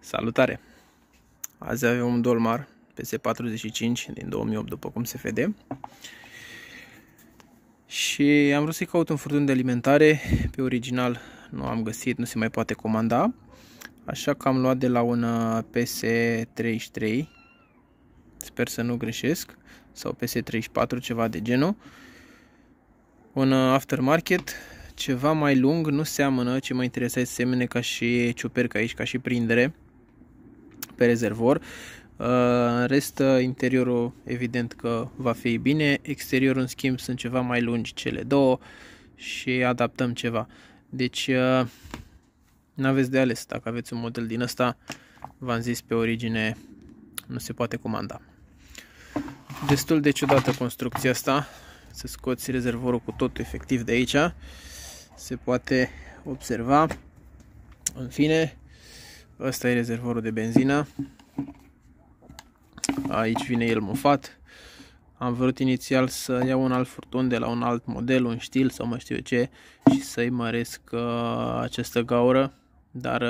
Salutare! Azi avem un Dolmar PS45 din 2008, după cum se vede. Și am vrut să-i caut un furtun de alimentare. Pe original nu am găsit, nu se mai poate comanda. Așa că am luat de la un PS33. Sper să nu greșesc. Sau PS34, ceva de genul. Un aftermarket, ceva mai lung, nu seamănă, ce mă interesa să semene ca și ciupercă aici, ca și prindere pe rezervor. În rest, interiorul evident că va fi bine, exteriorul în schimb sunt ceva mai lungi cele două și adaptăm ceva. Deci n-aveți de ales, dacă aveți un model din ăsta, v-am zis pe origine, nu se poate comanda. Destul de ciudată construcția asta, să scoți rezervorul cu totul efectiv de aici, se poate observa. În fine, ăsta e rezervorul de benzină. Aici vine el mufat. Am vrut inițial să iau un alt furtun de la un alt model, un stil sau mai știu eu ce, și să-i măresc această gaură, dar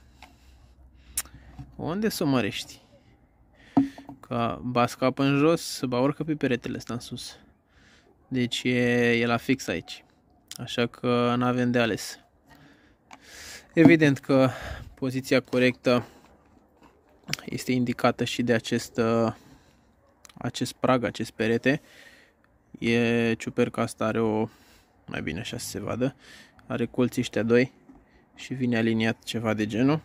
unde să o mărești? Că ba scapă în jos, ba urcă pe peretele ăsta în sus. Deci e la fix aici. Așa că n-avem de ales. Evident că poziția corectă este indicată și de acest prag, acest perete. Ciuperca asta are mai bine așa să se vadă, are colții ăștia doi și vine aliniat ceva de genul.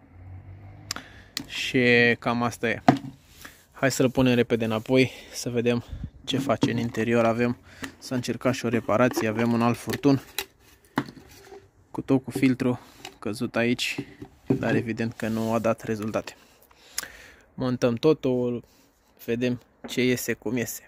Și cam asta e. Hai să-l punem repede înapoi să vedem ce face în interior. S-a încercat și o reparație, avem un alt furtun cu tot cu filtru căzut aici, dar evident că nu a dat rezultate. Montăm totul, vedem ce iese, cum iese.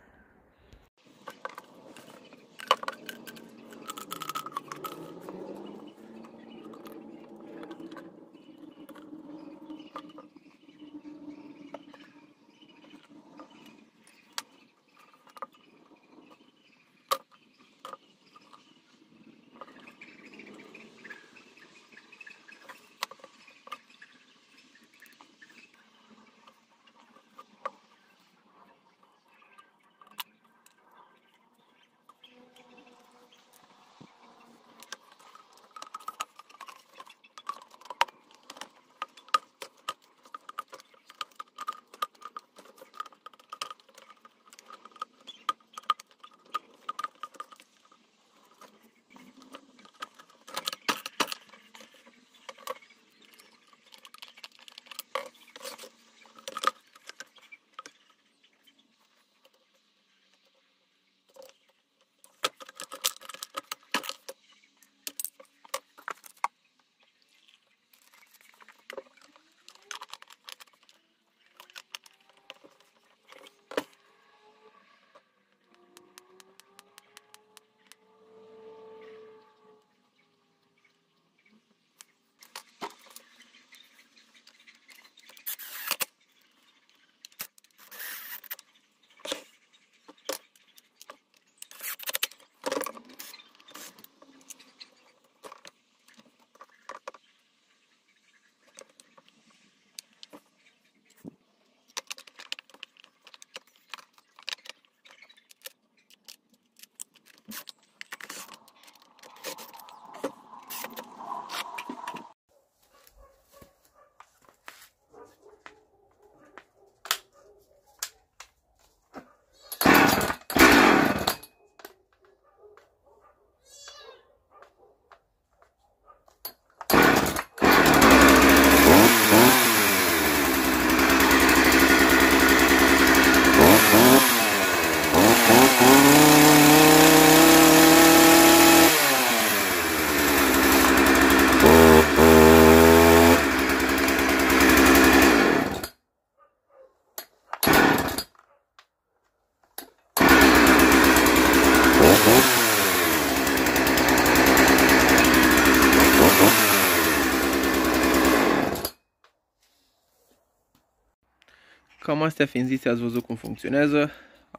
Cam astea fiind zise, ați văzut cum funcționează.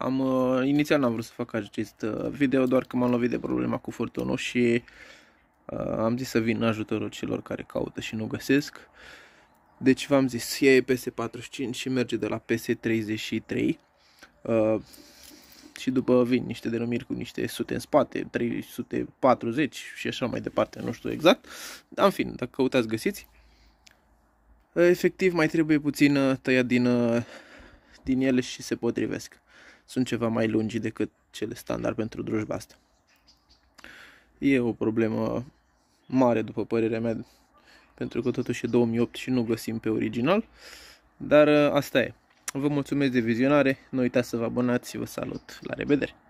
Inițial n-am vrut să fac acest video, doar că m-am lovit de problema cu furtunul și am zis să vin în ajutorul celor care caută și nu găsesc. Deci v-am zis, e PS45 și merge de la PS33. Și după vin niște denumiri cu niște sute în spate, 340 și așa mai departe, nu știu exact. Dar în fine, dacă căutați găsiți. Efectiv mai trebuie puțin tăiat din ele și se potrivesc. Sunt ceva mai lungi decât cele standard pentru drujba asta. E o problemă mare după părerea mea, pentru că totuși e 2008 și nu găsim pe original. Dar asta e. Vă mulțumesc de vizionare, nu uitați să vă abonați și vă salut. La revedere!